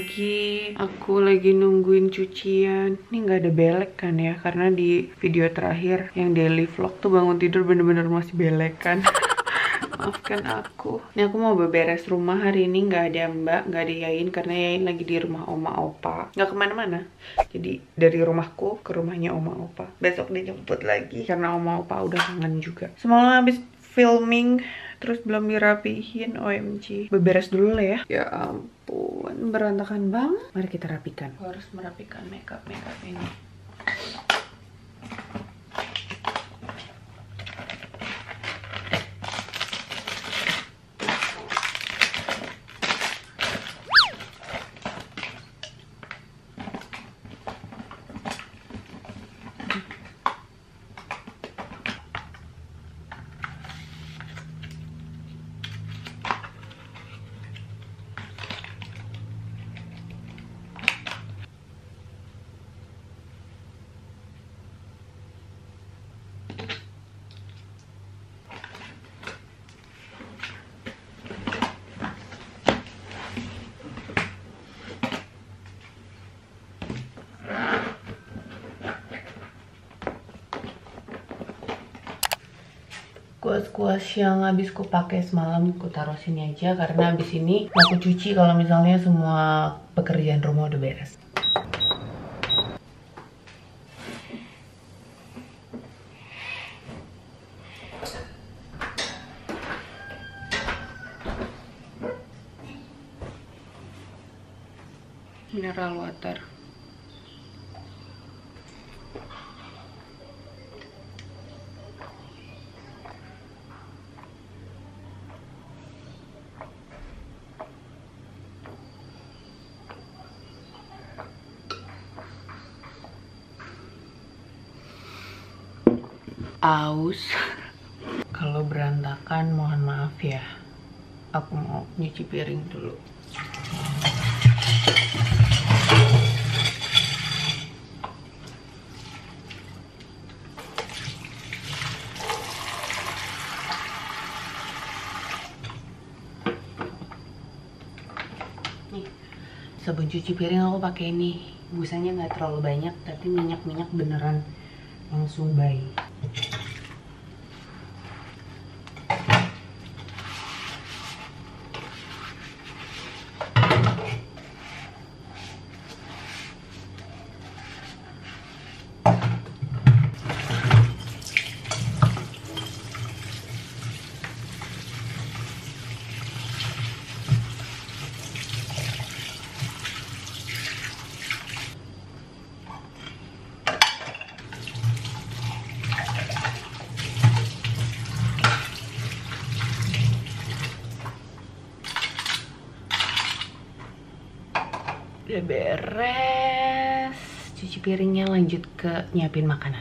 pagi. Aku lagi nungguin cucian. Ini nggak ada belek kan ya, karena di video terakhir yang daily vlog tuh bangun tidur bener-bener masih belek kan. Maafkan aku. Ini aku mau beberes rumah hari ini. Nggak ada Mbak, nggak ada Yain, karena Yain lagi di rumah oma opa, nggak kemana-mana. Jadi dari rumahku ke rumahnya oma opa. Besok dijemput lagi karena oma opa udah kangen juga. Semalam habis filming terus belum dirapihin, OMG. Beberes dulu lah ya. Ya ampun, berantakan banget. Mari kita rapikan. Aku harus merapikan makeup ini. Kuas-kuas yang habis ku pakai semalam ku taruh sini aja, karena habis ini mau aku cuci kalau misalnya semua pekerjaan rumah udah beres. Mineral water. Aus. Kalau berantakan mohon maaf ya. Aku mau nyuci piring dulu. Nih, sabun cuci piring aku pakai ini. Busanya nggak terlalu banyak, tapi minyak-minyak beneran langsung baik. Udah beres cuci piringnya, lanjut ke nyiapin makanan.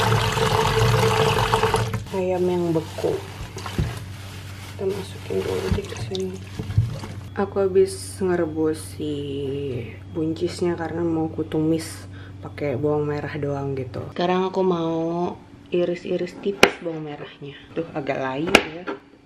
Ayam yang beku kita masukin dulu di sini. Aku habis ngerebus si buncisnya karena mau kutumis pakai bawang merah doang gitu. Sekarang aku mau iris-iris tipis bawang merahnya. Tuh agak layu ya.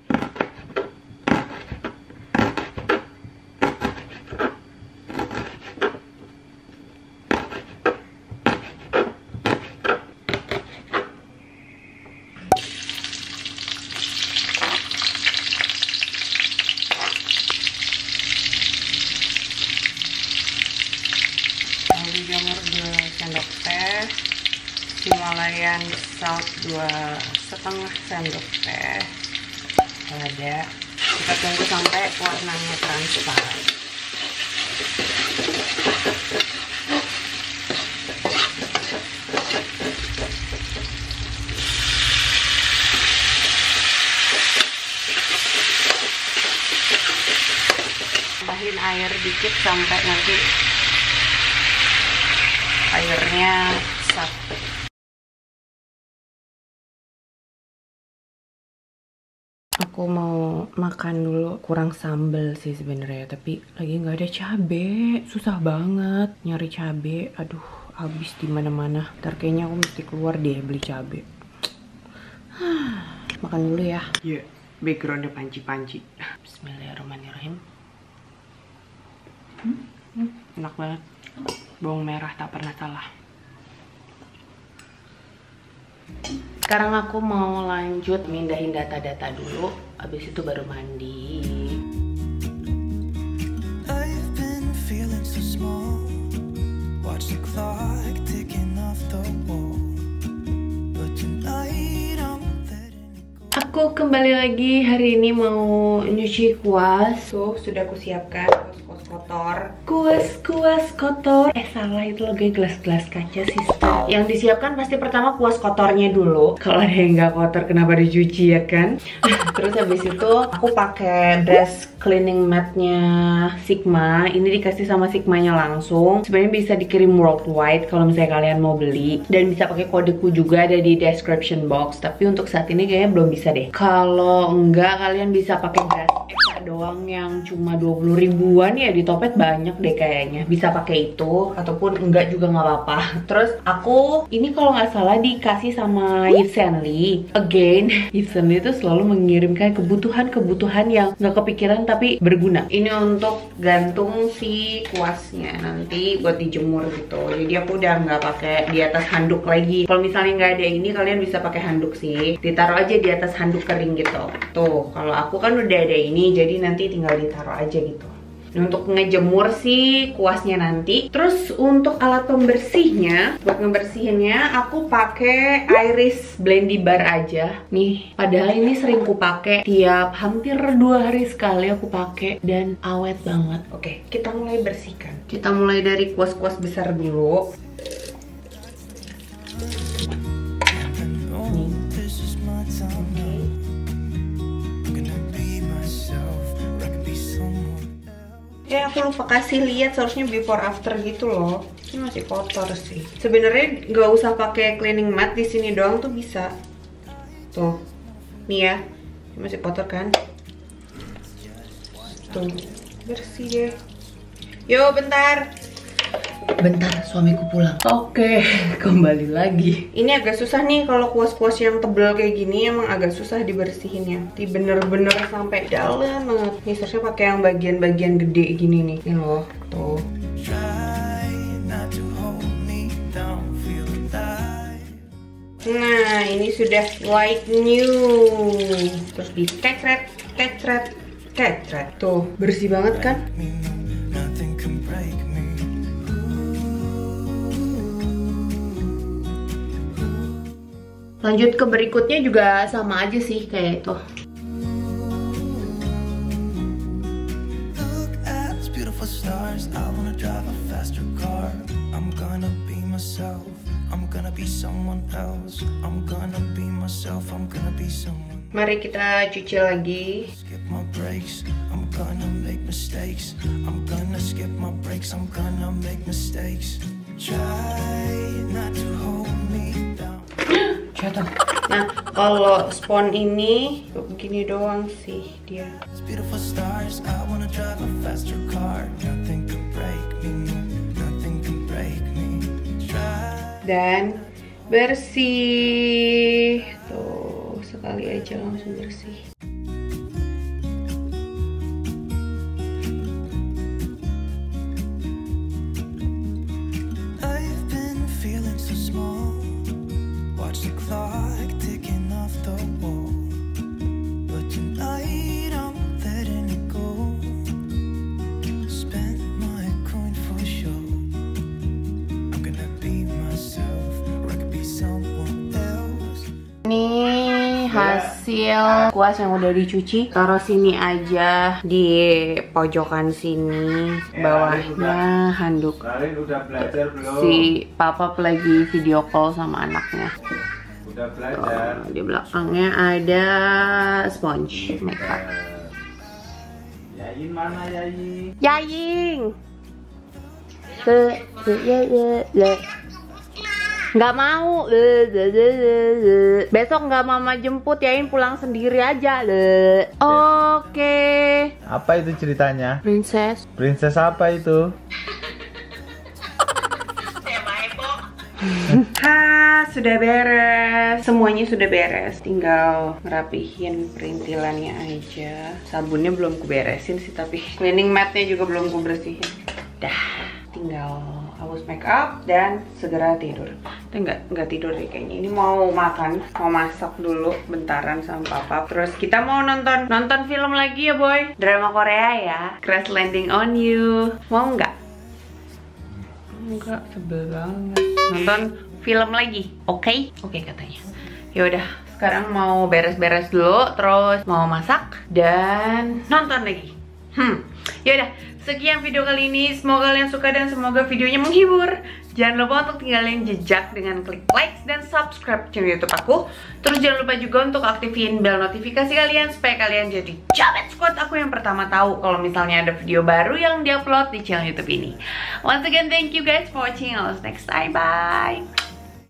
Jamur 2 sendok teh, Himalayan salt 2,5 sendok teh, lada. Kita tunggu sampai warnanya transparan. Tambahin air dikit sampai nanti airnya satu. Aku mau makan dulu, kurang sambal sih sebenarnya, tapi lagi nggak ada cabe, susah banget nyari cabe. Aduh, habis di mana-mana. Ntar kayaknya aku mesti keluar deh beli cabe. Makan dulu ya. Iya, backgroundnya panci-panci. Bismillahirrahmanirrahim. Enak banget. Bawang merah tak pernah salah. Sekarang aku mau lanjut mindahin data-data dulu. Habis itu baru mandi. Aku kembali lagi. Hari ini mau nyuci kuas. Tuh, sudah aku siapkan kuas kotor. Kuas kotor. Salah, itu loh guys, gelas-gelas kaca sister. Yang disiapkan pasti pertama kuas kotornya dulu. Kalau ada yang nggak kotor kenapa dicuci ya kan? Terus habis itu aku pakai brush cleaning matnya Sigma. Ini dikasih sama Sigmanya langsung. Sebenarnya bisa dikirim worldwide kalau misalnya kalian mau beli. Dan bisa pakai kodeku juga, ada di description box. Tapi untuk saat ini kayaknya belum bisa deh. Kalau enggak, kalian bisa pakai brush Eka doang yang cuma 20 ribuan ya, di Topet banyak deh kayaknya. Bisa pakai itu ataupun enggak juga nggak apa-apa. Terus aku ini kalau nggak salah dikasih sama Yves Saint Lee. Again, Yves Saint Lee itu selalu mengirimkan kebutuhan yang nggak kepikiran tapi berguna. Ini untuk gantung si kuasnya nanti buat dijemur gitu. Jadi aku udah nggak pakai di atas handuk lagi. Kalau misalnya nggak ada ini, kalian bisa pakai handuk sih. Ditaruh aja di atas handuk kering gitu. Tuh, kalau aku kan udah ada ini, jadi nanti tinggal ditaruh aja gitu. Nah, untuk ngejemur sih kuasnya nanti. Terus untuk alat pembersihnya, buat ngebersihinnya aku pakai Iris Blendy Bar aja. Nih, padahal ini sering ku pakai tiap hampir 2 hari sekali aku pakai dan awet banget. Oke, kita mulai bersihkan. Kita mulai dari kuas-kuas besar dulu. Aku lupa kasih lihat, seharusnya before after gitu loh. Ini masih kotor sih. Sebenarnya nggak usah pakai cleaning mat, di sini doang tuh bisa. Tuh, nih ya, ini masih kotor kan? Tuh, bersih deh. Yo, bentar. Bentar, suamiku pulang. Oke, kembali lagi. Ini agak susah nih kalau kuas-kuas yang tebel kayak gini, emang agak susah dibersihinnya. Bener-bener sampai dalam banget. Nih seharusnya pakai yang bagian-bagian gede gini nih. Ini loh, tuh. Nah, ini sudah like new. Terus di kecret. Tuh, bersih banget kan? Lanjut ke berikutnya juga sama aja sih kayak itu. Mari kita cuci lagi. Jatuh. Nah, kalau spons ini begini doang sih dia. Dan bersih. Tuh, sekali aja langsung bersih. Ini hasil kuas yang udah dicuci. Taruh sini aja di pojokan sini. Bawahnya handuk. Udah belajar belum? Si papa lagi video call sama anaknya. Udah belajar. Di belakangnya ada sponge makeup. Yayin mana Yayin? Yaying. Nggak mau. Besok nggak mama jemput, Yain pulang sendiri aja. Oke. Apa itu ceritanya? Princess. Princess apa itu? Sudah beres. Semuanya sudah beres. Tinggal ngerapihin perintilannya aja. Sabunnya belum kuberesin sih, tapi cleaning matnya juga belum kubersihin. Dah, tinggal hapus make up dan segera tidur. Enggak tidur deh kayaknya. Ini mau makan, mau masak dulu bentaran sama papa. Terus kita mau nonton film lagi ya boy. Drama Korea ya, Crash Landing on You. Mau nggak? Enggak, sebel banget. Nonton film lagi, oke? Oke katanya. Ya udah, sekarang mau beres-beres dulu, terus mau masak dan nonton lagi. Yaudah, sekian video kali ini. Semoga kalian suka dan semoga videonya menghibur. Jangan lupa untuk tinggalin jejak dengan klik like dan subscribe channel YouTube aku. Terus jangan lupa juga untuk aktifin bel notifikasi kalian supaya kalian jadi Jamet Squad aku yang pertama tahu kalau misalnya ada video baru yang diupload di channel YouTube ini. Once again, thank you guys for watching. I'll see you next time. Bye.